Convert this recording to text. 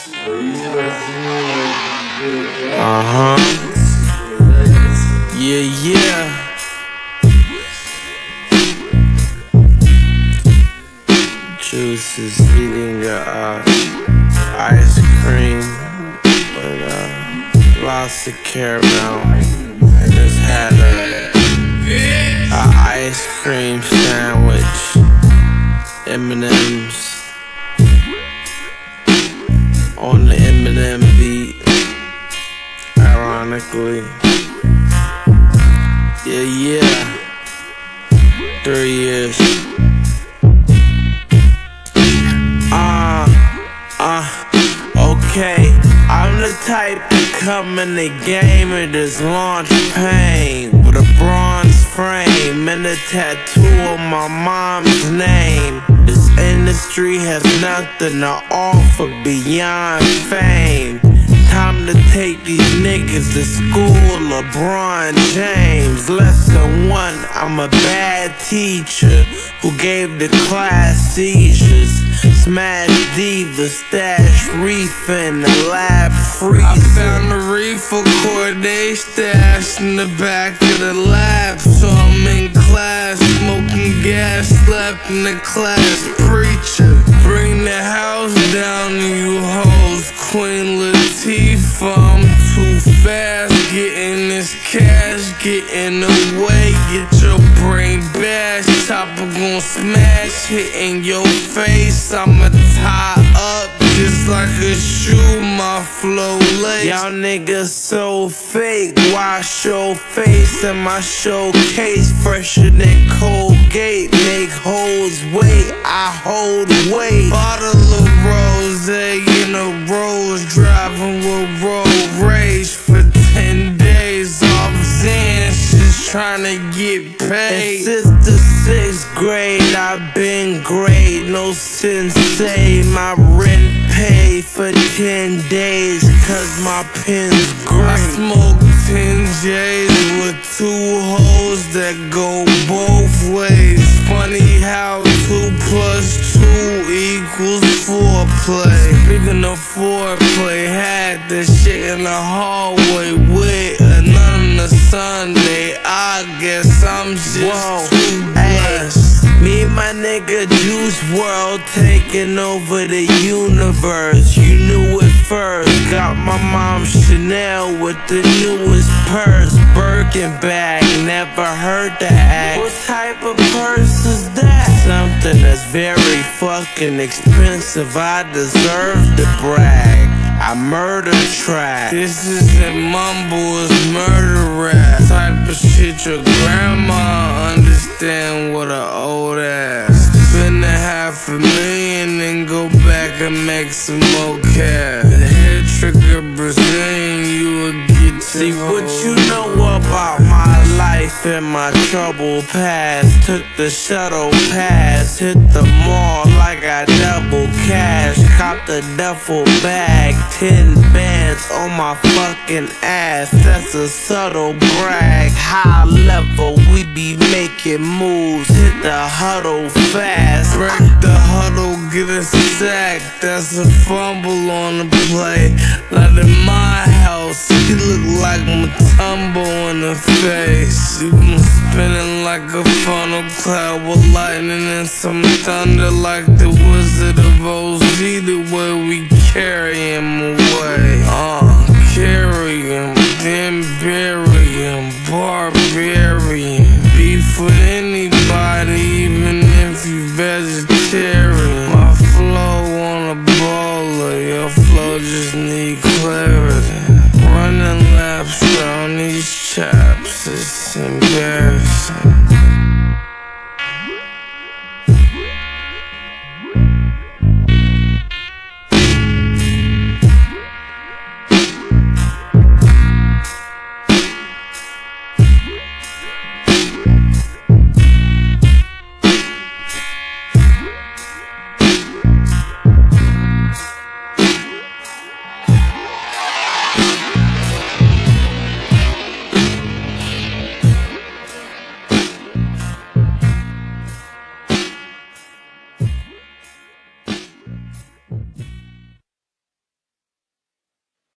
Yeah. Juice is eating ice cream with lots of caramel. I just had a ice cream sandwich, M&M's on the M&M beat, ironically. Yeah. 3 years. Okay, I'm the type to come in the game and just launch pain with a bronze frame and a tattoo of my mom's name. This industry has nothing to offer beyond fame. Time to take these niggas to school, LeBron James. Lesson 1, I'm a bad teacher who gave the class seizures. Smash divas, stash reef in the lab freezer. I found the reef for Cordae stashed in the back of the lab. So I'm in class, smoking gas, slapping the class preacher. Bring the house down to you hoes, Queen Latifah. I'm too fast, getting this cash, getting away. Get your brain bashed, chopper gon' smash, hitting your face. I'ma tie up just like a shoe, my flow lace. Y'all niggas so fake, wash your face in my showcase. Fresher than Colgate, make hoes wait, I hold weight. Bottle of rosé in a rose, driving with road rage for 10 days off Zans, just tryna get paid. And since the 6th grade, I've been great, no sensei. My rent paid for 10 days, cause my pen's great. I smoke 10 J's with 2 hoes that go both ways. Funny how 2 plus 2 equals 4play. Speaking of foreplay, had this shit in the hallway with another Sunday. I guess I'm just too blessed. Me and my nigga Juice WRLD taking over the universe. You knew it first. Got my mom Chanel with the newest purse. Birkin bag, never heard the act. What type of purse is that? Something that's very fucking expensive. I deserve to brag. I murder track. This isn't mumble, it's murder rap. Type of shit your grandma understand what a old ass. Spend $500,000 and go back and make some more cash. The head trigger Brazilian, you will get your See what you know about my life and my troubled past. Took the shuttle pass, hit the mall like I double cash. Cop the duffel bag, 10 bands on my fucking ass. That's a subtle brag. High level, we be making moves. Hit the huddle fast. Break the huddle, get a sack. That's a fumble on the play. Not in my house, you look like Matumbo in the face. You been spinning like a funnel cloud with lightning and some thunder, like the Wizard of Oz. The way we carry him away.